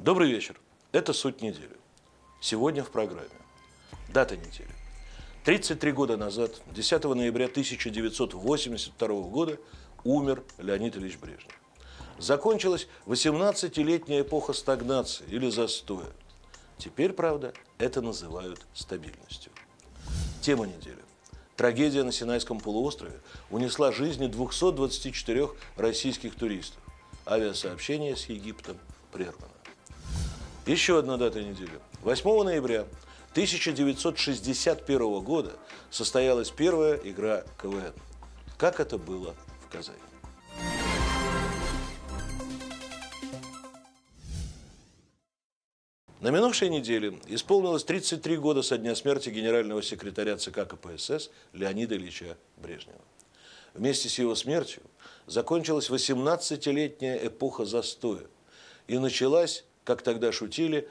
Добрый вечер. Это «Суть недели». Сегодня в программе. Дата недели. 33 года назад, 10 ноября 1982 года, умер Леонид Ильич Брежнев. Закончилась 18-летняя эпоха стагнации или застоя. Теперь, правда, это называют стабильностью. Тема недели. Трагедия на Синайском полуострове унесла жизни 224 российских туристов. Авиасообщение с Египтом прервано. Еще одна дата недели. 8 ноября 1961 года состоялась первая игра КВН. Как это было в Казани? На минувшей неделе исполнилось 33 года со дня смерти генерального секретаря ЦК КПСС Леонида Ильича Брежнева. Вместе с его смертью закончилась 18-летняя эпоха застоя и началась, как тогда шутили,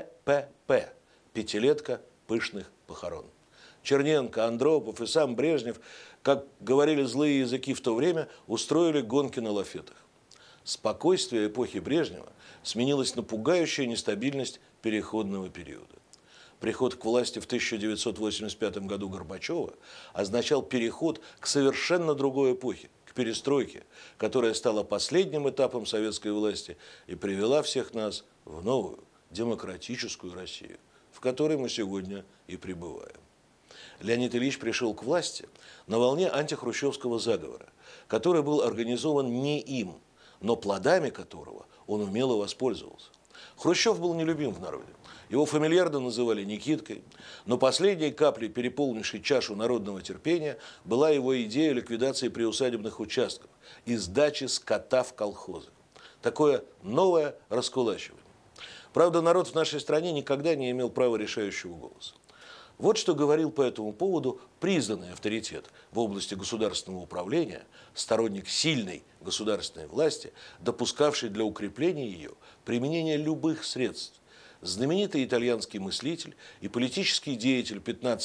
ППП – пятилетка пышных похорон. Черненко, Андропов и сам Брежнев, как говорили злые языки в то время, устроили гонки на лафетах. Спокойствие эпохи Брежнева сменилось на пугающую нестабильность переходного периода. Приход к власти в 1985 году Горбачева означал переход к совершенно другой эпохе, к перестройке, которая стала последним этапом советской власти и привела всех нас в новую демократическую Россию, в которой мы сегодня и пребываем. Леонид Ильич пришел к власти на волне антихрущевского заговора, который был организован не им, но плодами которого он умело воспользовался. Хрущев был нелюбим в народе. Его фамильярно называли Никиткой, но последней каплей, переполнившей чашу народного терпения, была его идея ликвидации приусадебных участков и сдачи скота в колхозы. Такое новое раскулачивание. Правда, народ в нашей стране никогда не имел права решающего голоса. Вот что говорил по этому поводу признанный авторитет в области государственного управления, сторонник сильной государственной власти, допускавший для укрепления ее применение любых средств. Знаменитый итальянский мыслитель и политический деятель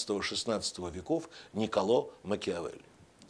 15-16 веков Никколо Макиавелли.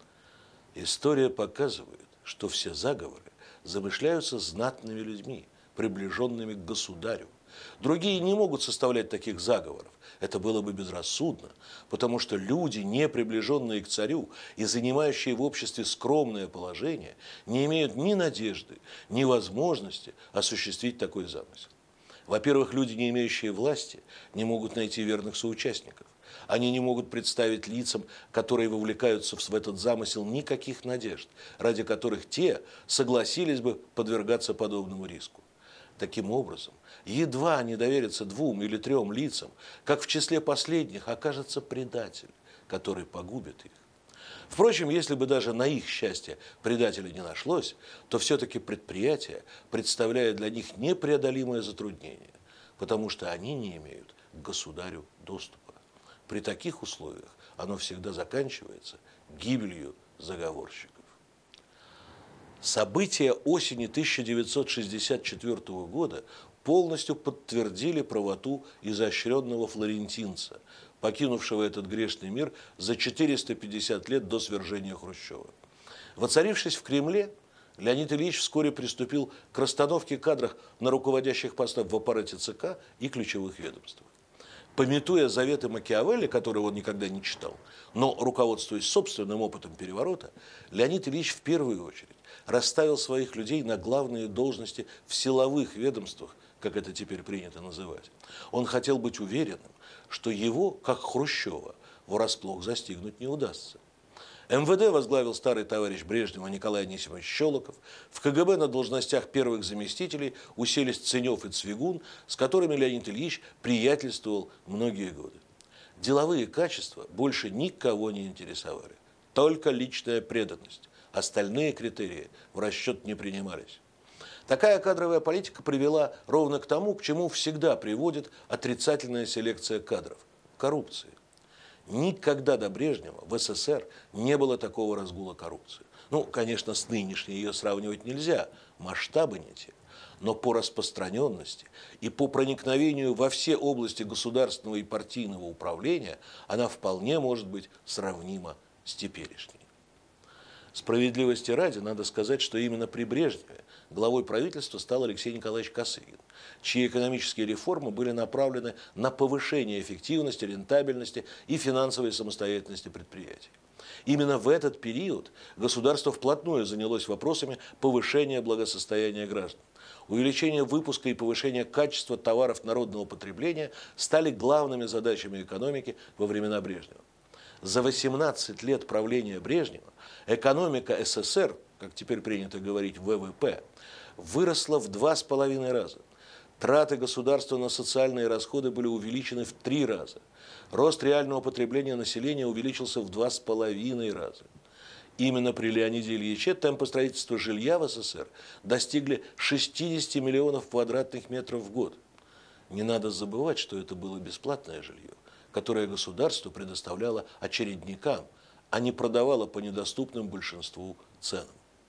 История показывает, что все заговоры замышляются знатными людьми, приближенными к государю. Другие не могут составлять таких заговоров. Это было бы безрассудно, потому что люди, не приближенные к царю и занимающие в обществе скромное положение, не имеют ни надежды, ни возможности осуществить такой замысел. Во-первых, люди, не имеющие власти, не могут найти верных соучастников. Они не могут представить лицам, которые вовлекаются в этот замысел, никаких надежд, ради которых те согласились бы подвергаться подобному риску. Таким образом, едва они доверятся 2 или 3 лицам, как в числе последних окажется предатель, который погубит их. Впрочем, если бы даже на их счастье предателя не нашлось, то все-таки предприятие представляет для них непреодолимое затруднение, потому что они не имеют к государю доступа. При таких условиях оно всегда заканчивается гибелью заговорщиков. События осени 1964 года полностью подтвердили правоту изощренного флорентинца, покинувшего этот грешный мир за 450 лет до свержения Хрущева. Воцарившись в Кремле, Леонид Ильич вскоре приступил к расстановке кадров на руководящих постах в аппарате ЦК и ключевых ведомствах. Памятуя заветы Макиавелли, которые он никогда не читал, но руководствуясь собственным опытом переворота, Леонид Ильич в первую очередь расставил своих людей на главные должности в силовых ведомствах, как это теперь принято называть. Он хотел быть уверенным, что его, как Хрущева, врасплох застигнуть не удастся. МВД возглавил старый товарищ Брежнева Николай Анисимович Щелоков. В КГБ на должностях первых заместителей уселись Ценев и Цвигун, с которыми Леонид Ильич приятельствовал многие годы. Деловые качества больше никого не интересовали. Только личная преданность. Остальные критерии в расчет не принимались. Такая кадровая политика привела ровно к тому, к чему всегда приводит отрицательная селекция кадров – коррупции. Никогда до Брежнева в СССР не было такого разгула коррупции. Ну, конечно, с нынешней ее сравнивать нельзя, масштабы не те. Но по распространенности и по проникновению во все области государственного и партийного управления она вполне может быть сравнима с теперешней. Справедливости ради, надо сказать, что именно при Брежневе главой правительства стал Алексей Николаевич Косыгин, чьи экономические реформы были направлены на повышение эффективности, рентабельности и финансовой самостоятельности предприятий. Именно в этот период государство вплотную занялось вопросами повышения благосостояния граждан. Увеличение выпуска и повышение качества товаров народного потребления стали главными задачами экономики во времена Брежнева. За 18 лет правления Брежнева экономика СССР, как теперь принято говорить ВВП, выросла в 2,5 раза. Траты государства на социальные расходы были увеличены в 3 раза. Рост реального потребления населения увеличился в 2,5 раза. Именно при Леониде Ильиче темпы строительства жилья в СССР достигли 60 миллионов квадратных метров в год. Не надо забывать, что это было бесплатное жилье, которое государство предоставляло очередникам, а не продавало по недоступным большинству ценам.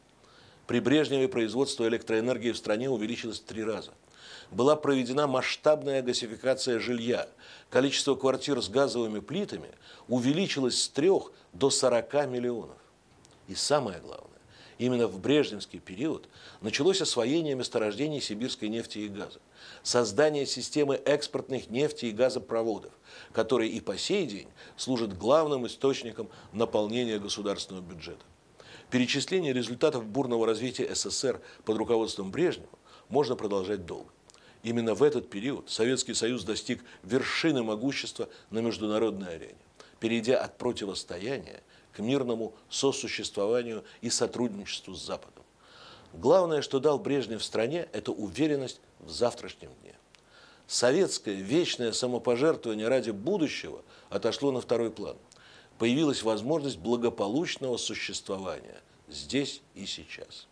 При Брежневе производство электроэнергии в стране увеличилось в 3 раза. Была проведена масштабная газификация жилья. Количество квартир с газовыми плитами увеличилось с 3 до 40 миллионов. И самое главное, именно в брежневский период началось освоение месторождений сибирской нефти и газа, создание системы экспортных нефти и газопроводов, которые и по сей день служат главным источником наполнения государственного бюджета. Перечисление результатов бурного развития СССР под руководством Брежнева можно продолжать долго. Именно в этот период Советский Союз достиг вершины могущества на международной арене, перейдя от противостояния к мирному сосуществованию и сотрудничеству с Западом. Главное, что дал Брежнев стране, это уверенность в завтрашнем дне. Советское вечное самопожертвование ради будущего отошло на второй план. Появилась возможность благополучного существования здесь и сейчас.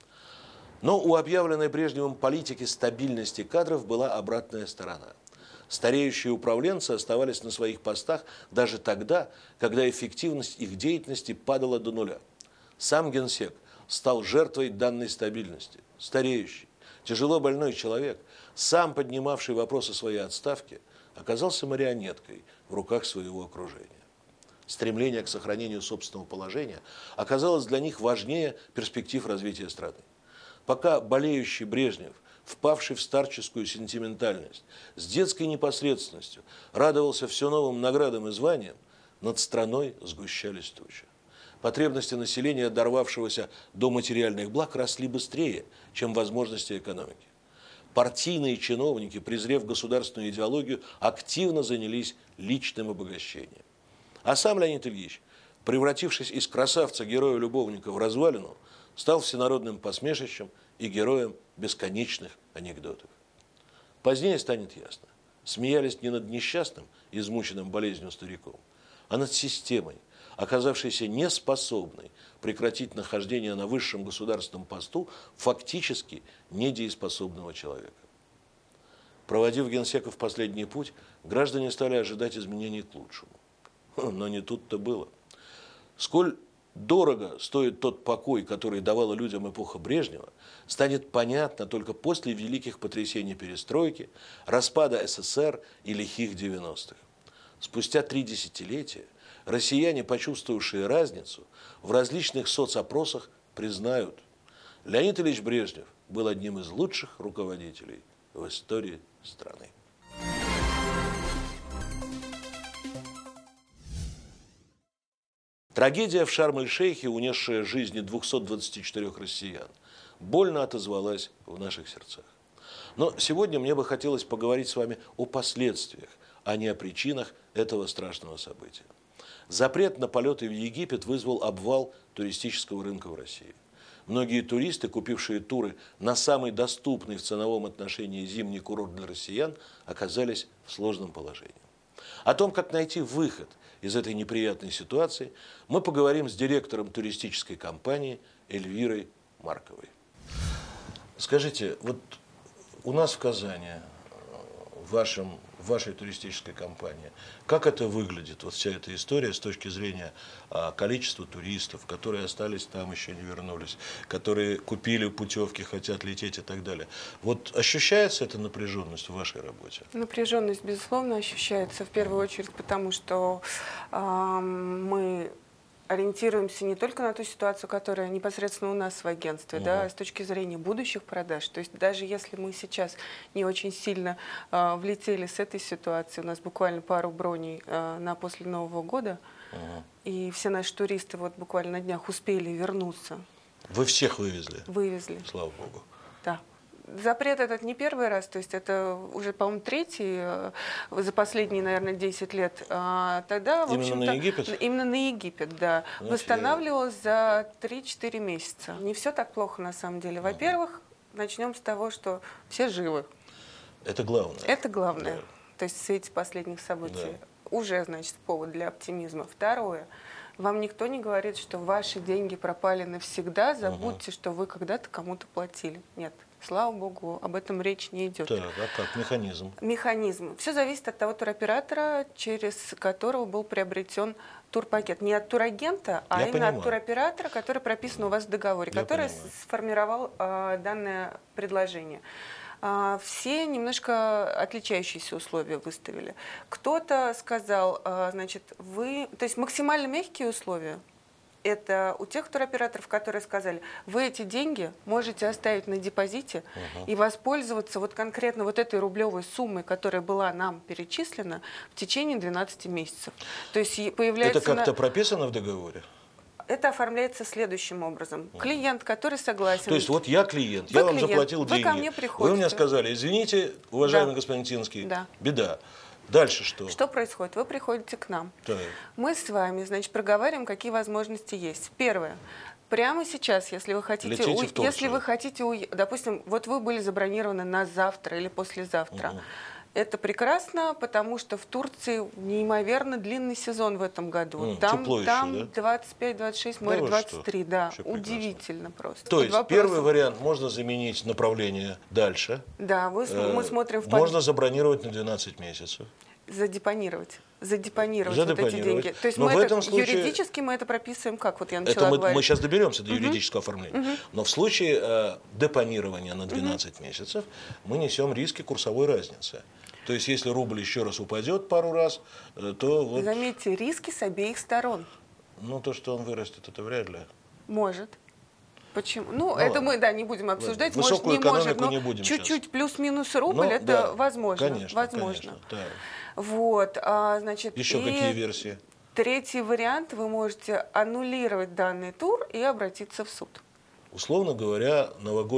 Но у объявленной Брежневым политики стабильности кадров была обратная сторона. Стареющие управленцы оставались на своих постах даже тогда, когда эффективность их деятельности падала до нуля. Сам генсек стал жертвой данной стабильности. Стареющий, тяжело больной человек, сам поднимавший вопросы своей отставки, оказался марионеткой в руках своего окружения. Стремление к сохранению собственного положения оказалось для них важнее перспектив развития страны. Пока болеющий Брежнев, впавший в старческую сентиментальность, с детской непосредственностью радовался все новым наградам и званиям, над страной сгущались тучи. Потребности населения, дорвавшегося до материальных благ, росли быстрее, чем возможности экономики. Партийные чиновники, презрев государственную идеологию, активно занялись личным обогащением. А сам Леонид Ильич, превратившись из красавца-героя-любовника в развалину, стал всенародным посмешищем и героем бесконечных анекдотов. Позднее станет ясно. Смеялись не над несчастным, измученным болезнью стариком, а над системой, оказавшейся неспособной прекратить нахождение на высшем государственном посту фактически недееспособного человека. Проводив генсека в последний путь, граждане стали ожидать изменений к лучшему. Но не тут-то было. Сколь дорого стоит тот покой, который давала людям эпоха Брежнева, станет понятно только после великих потрясений перестройки, распада СССР и лихих 90-х. Спустя 3 десятилетия россияне, почувствовавшие разницу, в различных соцопросах признают: Леонид Ильич Брежнев был одним из лучших руководителей в истории страны. Трагедия в Шарм-эль-Шейхе, унесшая жизни 224 россиян, больно отозвалась в наших сердцах. Но сегодня мне бы хотелось поговорить с вами о последствиях, а не о причинах этого страшного события. Запрет на полеты в Египет вызвал обвал туристического рынка в России. Многие туристы, купившие туры на самый доступный в ценовом отношении зимний курорт для россиян, оказались в сложном положении. О том, как найти выход из этой неприятной ситуации, мы поговорим с директором туристической компании Эльвирой Марковой. Скажите, вот у нас в Казани, в вашей туристической компании, как это выглядит, вот вся эта история с точки зрения количества туристов, которые остались там, еще не вернулись, которые купили путевки, хотят лететь и так далее. Вот ощущается эта напряженность в вашей работе? Напряженность, безусловно, ощущается, в первую очередь, потому что мы ориентируемся не только на ту ситуацию, которая непосредственно у нас в агентстве, да, а с точки зрения будущих продаж. То есть даже если мы сейчас не очень сильно влетели с этой ситуации, у нас буквально пару броней на после Нового года, и все наши туристы вот буквально на днях успели вернуться. Вы всех вывезли? Вывезли. Слава богу. Да. Запрет этот не первый раз, то есть это уже, по-моему, третий за последние, наверное, 10 лет. Тогда, в именно на Египет? Именно на Египет, да. Восстанавливалось за 3-4 месяца. Не все так плохо на самом деле. Во-первых, начнем с того, что все живы. Это главное. Это главное. Да. То есть в свете последних событий. Да. Уже, значит, повод для оптимизма. Второе. Вам никто не говорит, что ваши деньги пропали навсегда, забудьте, что вы когда-то кому-то платили. Нет. Слава богу, об этом речь не идет. Так, а как? Механизм? Механизм. Все зависит от того туроператора, через которого был приобретен турпакет. Не от турагента, а именно от туроператора, который прописан у вас в договоре, который сформировал данное предложение. Все немножко отличающиеся условия выставили. Кто-то сказал, значит, то есть максимально мягкие условия. Это у тех туроператоров, которые сказали, вы эти деньги можете оставить на депозите и воспользоваться вот конкретно вот этой рублевой суммой, которая была нам перечислена в течение 12 месяцев. То есть появляется... Это как-то прописано в договоре? Это оформляется следующим образом. Клиент, который согласен... То есть вот я клиент, я вам заплатил деньги. Вы ко мне приходите. Вы мне сказали, извините, уважаемый господин Тинский, беда. Дальше что? Что происходит? Вы приходите к нам. Так. Мы с вами, значит, проговариваем, какие возможности есть. Первое. Прямо сейчас, если вы хотите, допустим, вот вы были забронированы на завтра или послезавтра. Это прекрасно, потому что в Турции неимоверно длинный сезон в этом году. Там 25-26, море 23, да. Удивительно просто. То есть первый вариант можно заменить направление дальше. Да, мы смотрим в можно забронировать на 12 месяцев. Задепонировать вот эти деньги. То есть юридически мы это прописываем как? Вот я начала говорить. Мы сейчас доберемся до юридического оформления. Но в случае депонирования на 12 месяцев мы несем риски курсовой разницы. То есть если рубль еще раз упадет пару раз, то... Вот... Заметьте, риски с обеих сторон. Ну, то, что он вырастет, это вряд ли. Может. Почему? Ну, это ладно. Мы, не будем обсуждать. Высокую может, не может, но чуть-чуть плюс-минус рубль, это возможно. Конечно, возможно. Конечно, да. Вот, значит, еще какие версии? Третий вариант, вы можете аннулировать данный тур и обратиться в суд. Условно говоря,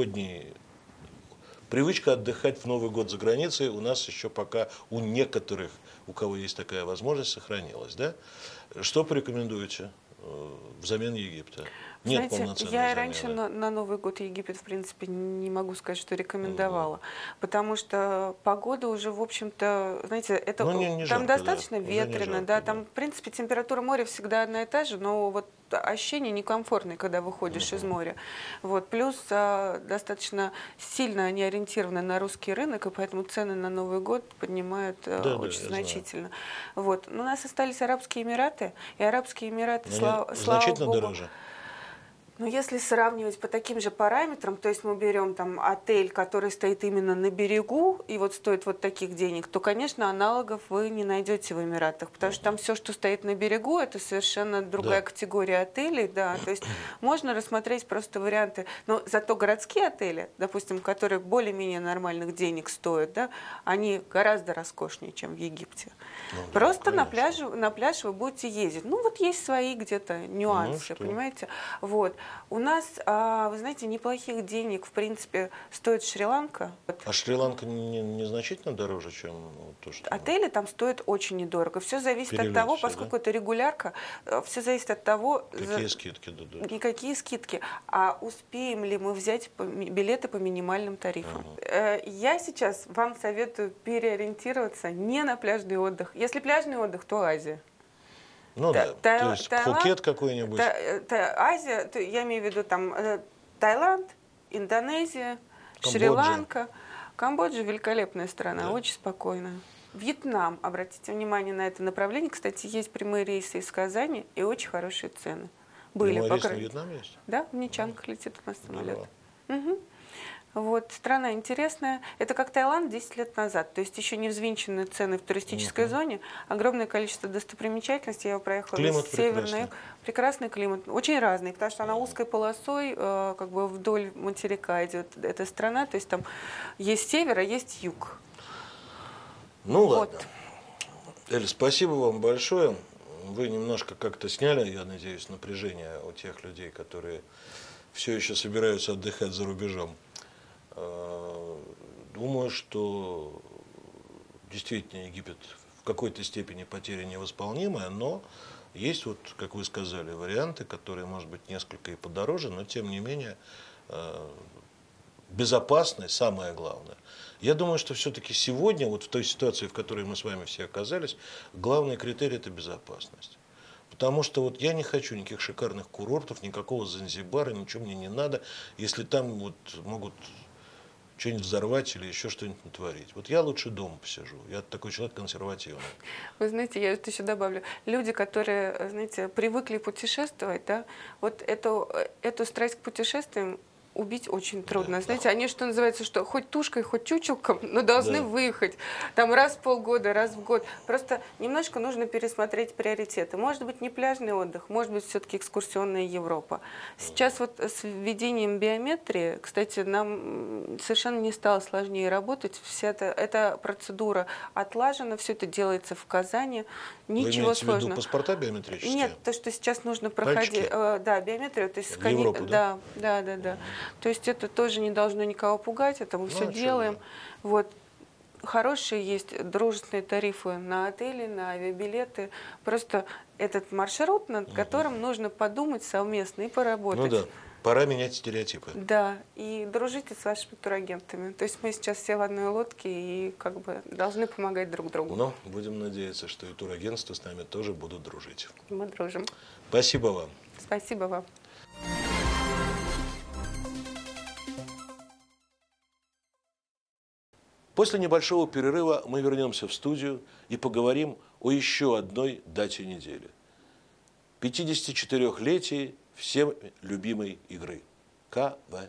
привычка отдыхать в Новый год за границей у нас еще пока у некоторых, у кого есть такая возможность, сохранилась. Да? Что порекомендуете взамен Египта? Нет полноценной замены. Я раньше на Новый год Египет, в принципе, не могу сказать, что рекомендовала. Потому что погода уже, в общем-то, знаете, это не там жарко, достаточно да, ветрено, жарко, там, в принципе, температура моря всегда одна и та же, но вот ощущение некомфортное, когда выходишь из моря. Вот. Плюс достаточно сильно они ориентированы на русский рынок, и поэтому цены на Новый год поднимают очень значительно. Вот. Но у нас остались Арабские Эмираты, и Арабские Эмираты, слава богу, дороже. Но если сравнивать по таким же параметрам, то есть мы берем там отель, который стоит именно на берегу и вот стоит вот таких денег, то, конечно, аналогов вы не найдете в Эмиратах, потому что там все, что стоит на берегу, это совершенно другая категория отелей, да, то есть можно рассмотреть просто варианты, но зато городские отели, допустим, которые более-менее нормальных денег стоят, да, они гораздо роскошнее, чем в Египте. Просто на пляж вы будете ездить. Ну вот есть свои где-то нюансы, понимаете? Вот. У нас, вы знаете, неплохих денег, в принципе, стоит Шри-Ланка. А Шри-Ланка не значительно дороже, чем то, что... Отели там стоят очень недорого. Все зависит от того, поскольку это регулярка, все зависит от того... Какие скидки дадут? Никакие скидки. А успеем ли мы взять билеты по минимальным тарифам? Я сейчас вам советую переориентироваться не на пляжный отдых. Если пляжный отдых, то Азия. Ну да, то есть Пхукет какой-нибудь. Азия, я имею в виду там Таиланд, Индонезия, Шри-Ланка. Камбоджа великолепная страна, очень спокойная. Вьетнам, обратите внимание на это направление. Кстати, есть прямые рейсы из Казани и очень хорошие цены. Были, прямой рейс на Вьетнам есть? Да, в Нячанг летит у нас самолет. Вот, страна интересная. Это как Таиланд 10 лет назад. То есть еще не взвинчены цены в туристической зоне. Огромное количество достопримечательностей. Я проехала Климат весь северный прекрасный. юг. Прекрасный климат. Очень разный, потому что она узкой полосой как бы вдоль материка идет эта страна. То есть там есть север, а есть юг. Ну Вот. ладно. Эль, спасибо вам большое. Вы немножко как-то сняли, я надеюсь, напряжение у тех людей, которые все еще собираются отдыхать за рубежом. Думаю, что действительно Египет в какой-то степени потеря невосполнимая, но есть, вот, как вы сказали, варианты, которые, может быть, несколько и подороже, но тем не менее безопасность самое главное. Я думаю, что все-таки сегодня, вот в той ситуации, в которой мы с вами все оказались, главный критерий – это безопасность. Потому что вот я не хочу никаких шикарных курортов, никакого Занзибара, ничего мне не надо, если там вот могут что-нибудь взорвать или еще что-нибудь натворить. Вот я лучше дома посижу. Я такой человек консервативный. Вы знаете, я вот еще добавлю. Люди, которые, знаете, привыкли путешествовать, да, вот эту страсть к путешествиям убить очень трудно. Да. Знаете, они, что называется, что хоть тушкой, хоть чучелком, но должны Да. выехать. Там раз в полгода, раз в год. Просто немножко нужно пересмотреть приоритеты. Может быть, не пляжный отдых, может быть, все-таки экскурсионная Европа. Сейчас вот с введением биометрии, кстати, нам совершенно не стало сложнее работать. Вся эта процедура отлажена, все это делается в Казани. Ничего Вы имеете в виду сложного. паспорта биометрические? Нет, то, что сейчас нужно проходить, да, биометрию, то есть В Европу, да? Да. То есть это тоже не должно никого пугать, это мы все а чё делаем. же. Вот. Хорошие есть дружественные тарифы на отели, на авиабилеты. Просто этот маршрут, над которым нужно подумать совместно и поработать. Ну да, пора менять стереотипы. Да, и дружите с вашими турагентами. То есть мы сейчас все в одной лодке и как бы должны помогать друг другу. Но будем надеяться, что и турагентства с нами тоже будут дружить. Мы дружим. Спасибо вам. Спасибо вам. После небольшого перерыва мы вернемся в студию и поговорим о еще одной дате недели. 54-летии всем любимой игры – КВН.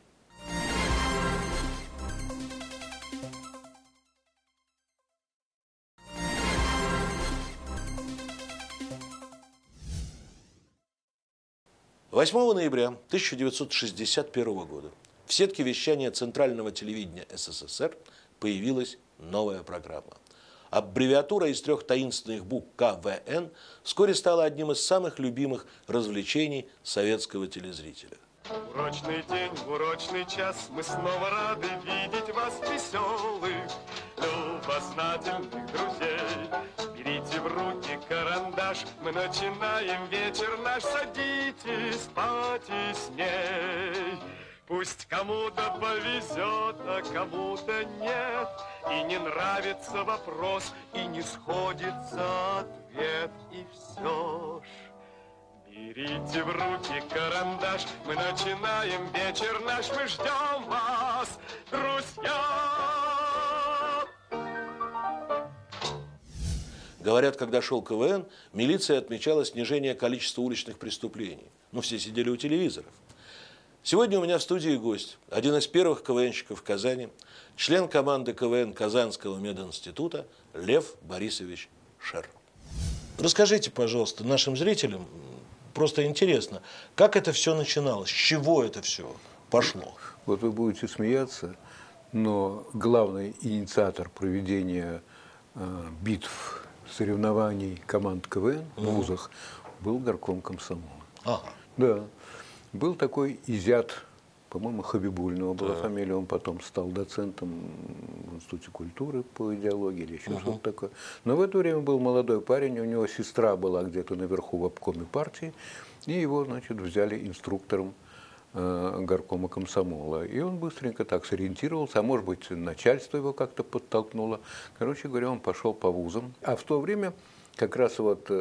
«8 ноября 1961 года в сетке вещания Центрального телевидения СССР появилась новая программа. Аббревиатура из 3 таинственных букв КВН вскоре стала одним из самых любимых развлечений советского телезрителя. В урочный день, в урочный час мы снова рады видеть вас веселых, любознательных друзей. Берите в руки карандаш, мы начинаем вечер наш, садитесь потесней. Пусть кому-то повезет, а кому-то нет, и не нравится вопрос, и не сходится ответ, и все ж. Берите в руки карандаш, мы начинаем вечер наш, мы ждем вас, друзья! Говорят, когда шел КВН, милиция отмечала снижение количества уличных преступлений. Но все сидели у телевизоров. Сегодня у меня в студии гость, один из первых КВНщиков в Казани, член команды КВН Казанского мединститута Лев Борисович Шер. Расскажите, пожалуйста, нашим зрителям, просто интересно, как это все начиналось, с чего это все пошло? Вот вы будете смеяться, но главный инициатор проведения битв, соревнований команд КВН в вузах был горком комсомола. Ага. Да. Был такой изят, по-моему, Хабибульного была фамилия, он потом стал доцентом в Институте культуры по идеологии или еще что-то такое. Но в это время был молодой парень, у него сестра была где-то наверху в обкоме партии, и его, значит, взяли инструктором горкома комсомола. И он быстренько так сориентировался, а может быть, начальство его как-то подтолкнуло. Короче говоря, он пошел по вузам. А в то время как раз вот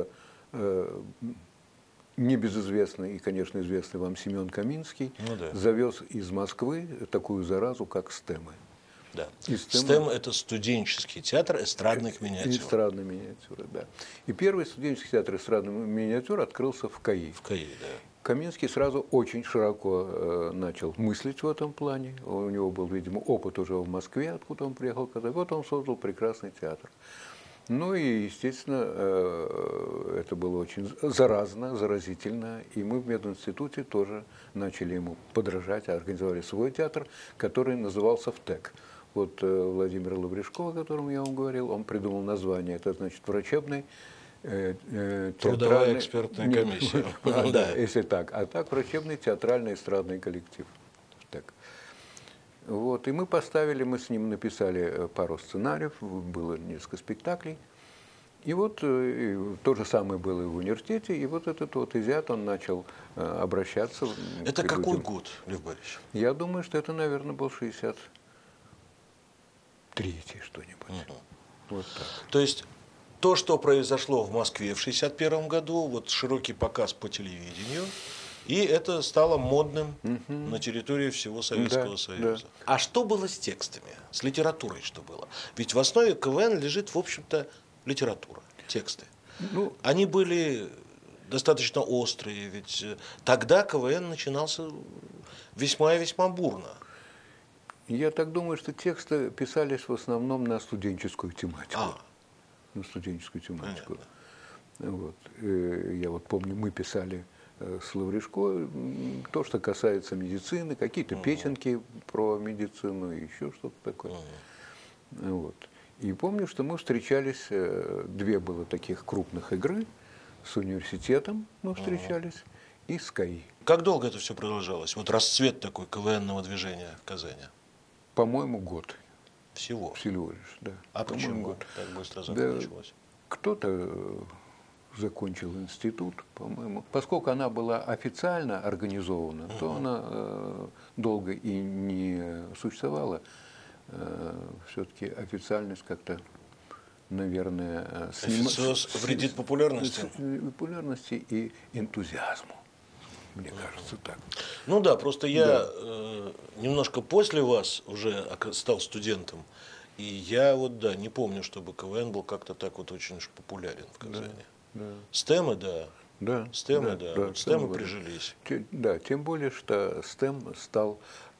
небезызвестный и, конечно, известный вам Семен Каминский завез из Москвы такую заразу, как стемы. Да. И СТЭМ – это студенческий театр эстрадных миниатюр. Эстрадные миниатюры, да. И первый студенческий театр эстрадных миниатюр открылся в КАИ. В КАИ, да. Каменский сразу очень широко начал мыслить в этом плане. У него был, видимо, опыт уже в Москве, откуда он приехал. Вот он создал прекрасный театр. Ну и, естественно, это было очень заразно, заразительно. И мы в мединституте тоже начали ему подражать, организовали свой театр, который назывался ВТЭК. Вот Владимир Лавришков, о котором я вам говорил, он придумал название. Это значит врачебный Трудовая экспертная комиссия. Да, если так. А так врачебный театральный эстрадный коллектив. Так. Вот. И мы с ним написали пару сценариев, было несколько спектаклей. И вот то же самое было и в университете. И вот этот вот изъят, он начал обращаться. Это какой год, Лев Борисович? Я думаю, что это, наверное, был 63-й что-нибудь. Вот так. То есть то, что произошло в Москве в 1961 году, вот широкий показ по телевидению, и это стало модным на территории всего Советского Союза. Да. А что было с текстами, с литературой что было? Ведь в основе КВН лежит, в общем-то, литература, тексты. Ну, Они были достаточно острые, ведь тогда КВН начинался весьма и весьма бурно. я так думаю, что тексты писались в основном на студенческую тематику. На студенческую тематику. Вот. Я вот помню, мы писали с Лавришко то, что касается медицины, какие-то песенки про медицину и еще что-то такое. Вот. И помню, что мы встречались, две было таких крупных игры, с университетом мы встречались и с КАИ. Как долго это все продолжалось? Вот расцвет такой КВНного движения в Казани. По-моему, год Всего. всего лишь. Да. А По-моему, почему год. так быстро Да, закончилось? кто-то закончил институт, по-моему. Поскольку она была официально организована, то она долго и не существовала. Все-таки официальность как-то, наверное, Официоз вредит популярности? Популярности и энтузиазму. Мне кажется, так. Ну да, просто я немножко после вас уже стал студентом, и я вот, да, не помню, чтобы КВН был как-то так вот очень уж популярен в Казани. Да. Стемы, да. Да, Стемы, да. Вот стемы были. прижились. Да, тем более, что СТЭМ стал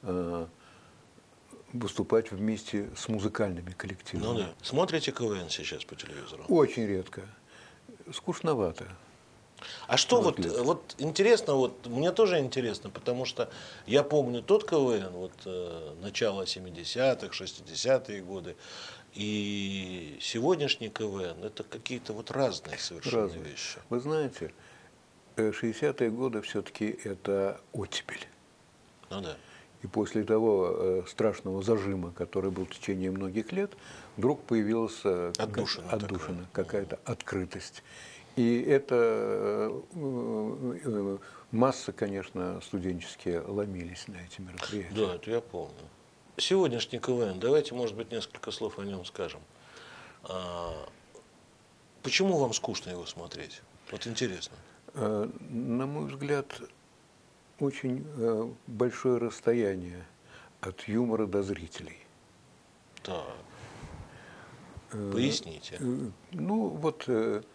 выступать вместе с музыкальными коллективами. Ну да. Смотрите КВН сейчас по телевизору? Очень редко. Скучновато. А что вот, лет. вот интересно, вот мне тоже интересно, потому что я помню тот КВН, вот начало 70-х, 60-е годы, и сегодняшний КВН, это какие-то вот разные совершенно вещи. Вы знаете, 60-е годы все-таки это оттепель. Ну да. И после того страшного зажима, который был в течение многих лет, вдруг появилась Отдушина какая-то открытость. И это массы, конечно, студенческие ломились на эти мероприятия. Да, это я помню. Сегодняшний КВН, давайте, может быть, несколько слов о нем скажем. Почему вам скучно его смотреть? Вот интересно. На мой взгляд, очень большое расстояние от юмора до зрителей. Так. Поясните. Ну, вот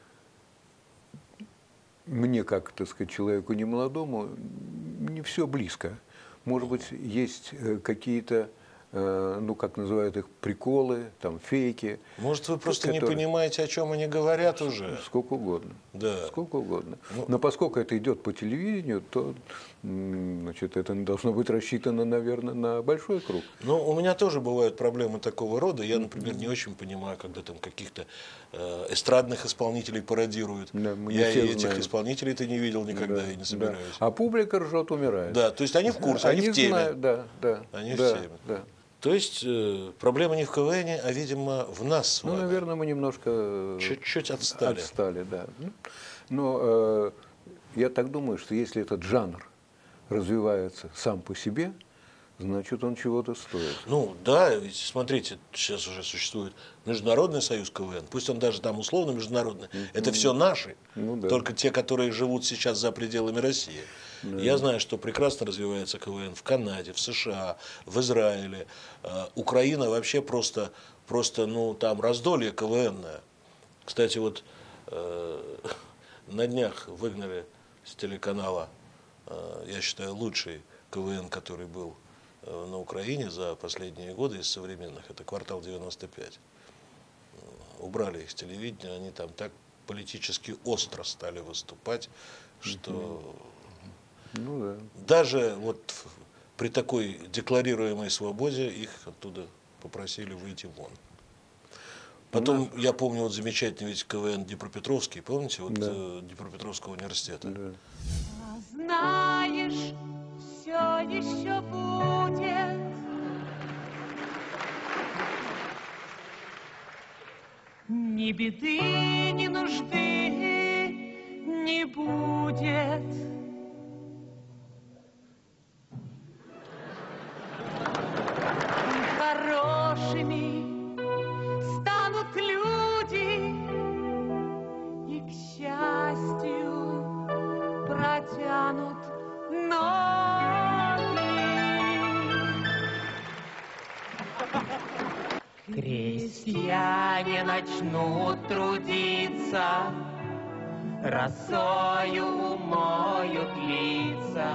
мне, как, так сказать, человеку немолодому, не все близко. Может быть, есть какие-то, ну, как называют их, приколы, там, фейки. Может, вы просто не понимаете, о чем они говорят уже? Сколько угодно. Да. Сколько угодно. Но поскольку это идет по телевидению, то, значит, это должно быть рассчитано, наверное, на большой круг. Ну, у меня тоже бывают проблемы такого рода. Я, например, не очень понимаю, когда там каких-то эстрадных исполнителей пародируют. Да, мы не Я все этих знаем. исполнителей-то не видел никогда и не собираюсь. А публика ржет, умирает. Да, то есть они в курсе, они в теме. Знают, да. Они в да, теме. да. То есть проблема не в КВН, а, видимо, в нас с Ну, вами. наверное, мы немножко Чуть-чуть отстали. Отстали, да. Но я так думаю, что если этот жанр развивается сам по себе, значит, он чего-то стоит. Ну да, ведь смотрите, сейчас уже существует Международный союз КВН, пусть он даже там условно международный, это все наши, Ну да. только те, которые живут сейчас за пределами России. Я знаю, что прекрасно развивается КВН в Канаде, в США, в Израиле. Украина вообще просто ну, там раздолье КВНное. Кстати, вот на днях выгнали с телеканала я считаю, лучший КВН, который был на Украине за последние годы из современных. Это «Квартал 95». Убрали их с телевидения, они там так политически остро стали выступать, что Ну да. даже вот при такой декларируемой свободе их оттуда попросили выйти вон. Потом, я помню, вот замечательный ведь КВН Днепропетровский, помните, вот Да. Днепропетровского университета. Да. Знаешь, все еще будет. Ни беды, ни нужды не будет. Хорошими станут люди, и к счастью протянут ноги. Крестьяне начнут трудиться, росою умоют лица,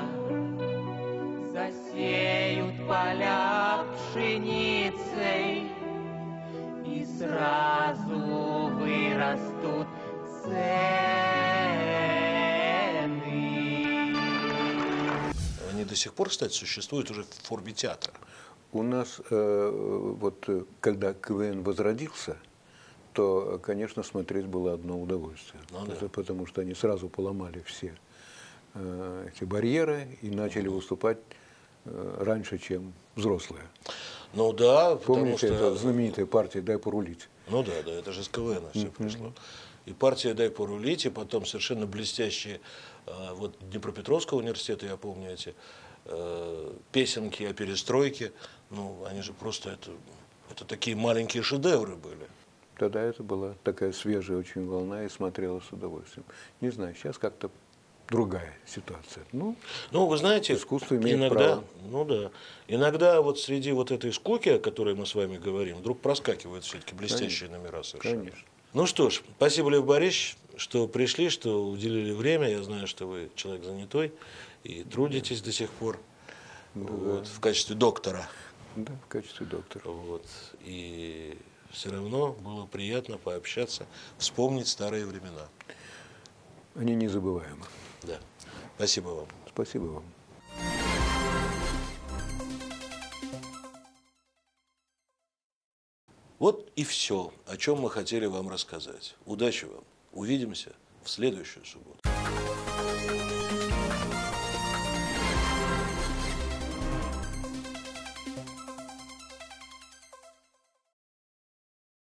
засеют поля пшеницей, и сразу вырастут цены. Они до сих пор, кстати, существуют уже в форме театра. У нас, вот когда КВН возродился, то, конечно, смотреть было одно удовольствие. Ну да. Это потому что они сразу поломали все эти барьеры и начали выступать раньше, чем взрослые. Ну да, потому Помните, что... это знаменитая партия «Дай порулить». Ну да, да, это же с КВН все пришло. И партия «Дай порулить», и потом совершенно блестящие, вот Днепропетровского университета, я помню эти песенки о перестройке, ну, они же просто, это такие маленькие шедевры были. Тогда это была такая свежая очень волна и смотрела с удовольствием. Не знаю, сейчас как-то другая ситуация. Ну, вы знаете, искусство имеет иногда, право. ну да, иногда вот среди вот этой скуки, о которой мы с вами говорим, вдруг проскакивают все-таки блестящие номера совершенно. Конечно. Ну что ж, спасибо, Лев Борисович, что пришли, что уделили время. Я знаю, что вы человек занятой и трудитесь до сих пор вот, в качестве доктора. Да, в качестве доктора. Вот. И все равно было приятно пообщаться, вспомнить старые времена. Они незабываемы. Да. Спасибо вам. Спасибо вам. Вот и все, о чем мы хотели вам рассказать. Удачи вам. Увидимся в следующую субботу.